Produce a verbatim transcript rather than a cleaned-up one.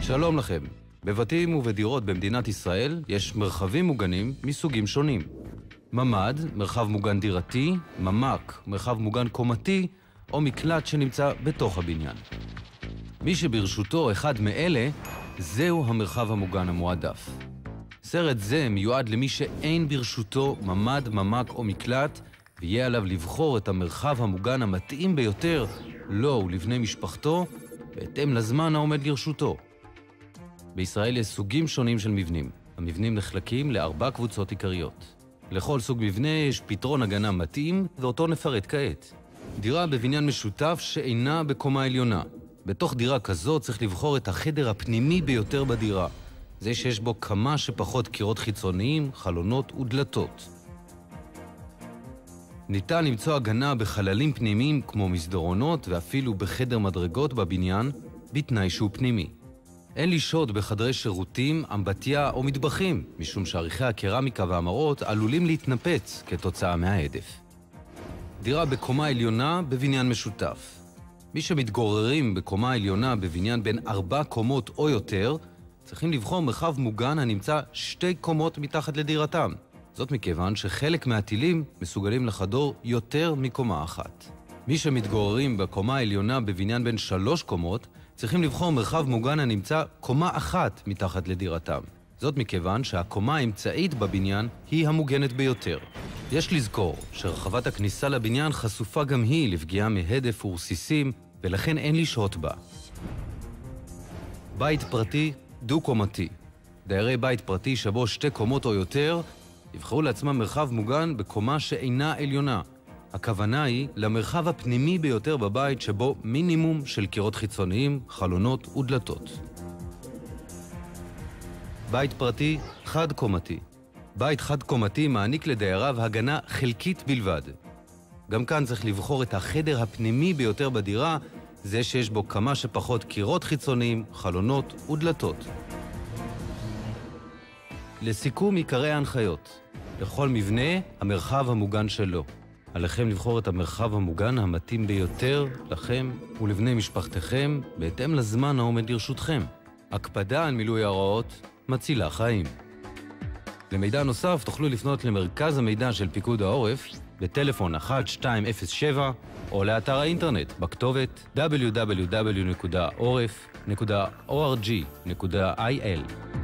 שלום לכם. בבתים ובדירות במדינת ישראל יש מרחבים מוגנים מסוגים שונים. ממ"ד, מרחב מוגן דירתי, ממ"ק, מרחב מוגן קומתי, או מקלט שנמצא בתוך הבניין. מי שברשותו אחד מאלה, זהו המרחב המוגן המועדף. סרט זה מיועד למי שאין ברשותו ממ"ד, ממ"ק או מקלט, ויהיה עליו לבחור את המרחב המוגן המתאים ביותר לו ולבני משפחתו, בהתאם לזמן העומד לרשותו. בישראל יש סוגים שונים של מבנים. המבנים נחלקים לארבע קבוצות עיקריות. לכל סוג מבנה יש פתרון הגנה מתאים, ואותו נפרט כעת. דירה בבניין משותף שאינה בקומה עליונה. בתוך דירה כזו צריך לבחור את החדר הפנימי ביותר בדירה. זה שיש בו כמה שפחות קירות חיצוניים, חלונות ודלתות. ניתן למצוא הגנה בחללים פנימיים כמו מסדרונות ואפילו בחדר מדרגות בבניין, בתנאי שהוא פנימי. אין לשהות בחדרי שירותים, אמבטיה או מטבחים, משום שעריכי הקרמיקה והמראות עלולים להתנפץ כתוצאה מההדף. דירה בקומה עליונה בבניין משותף. מי שמתגוררים בקומה עליונה בבניין בין ארבע קומות או יותר, צריכים לבחור מרחב מוגן הנמצא שתי קומות מתחת לדירתם. זאת מכיוון שחלק מהטילים מסוגלים לחדור יותר מקומה אחת. מי שמתגוררים בקומה העליונה בבניין בין שלוש קומות, צריכים לבחור מרחב מוגן הנמצא קומה אחת מתחת לדירתם. זאת מכיוון שהקומה האמצעית בבניין היא המוגנת ביותר. יש לזכור שרחבת הכניסה לבניין חשופה גם היא לפגיעה מהדף ורסיסים, ולכן אין לשהות בה. בית פרטי דו-קומתי. דיירי בית פרטי שבו שתי קומות או יותר, יבחרו לעצמם מרחב מוגן בקומה שאינה עליונה. הכוונה היא למרחב הפנימי ביותר בבית שבו מינימום של קירות חיצוניים, חלונות ודלתות. בית פרטי חד-קומתי. בית חד-קומתי מעניק לדייריו הגנה חלקית בלבד. גם כאן צריך לבחור את החדר הפנימי ביותר בדירה, זה שיש בו כמה שפחות קירות חיצוניים, חלונות ודלתות. לסיכום עיקרי ההנחיות. לכל מבנה, המרחב המוגן שלו. עליכם לבחור את המרחב המוגן המתאים ביותר לכם ולבני משפחתכם, בהתאם לזמן העומד לרשותכם. הקפדה על מילוי ההוראות מצילה חיים. למידע נוסף תוכלו לפנות למרכז המידע של פיקוד העורף בטלפון אחת שתיים אפס שבע או לאתר האינטרנט בכתובת דאבליו דאבליו דאבליו נקודה עורף נקודה או אר ג'י נקודה איי אל.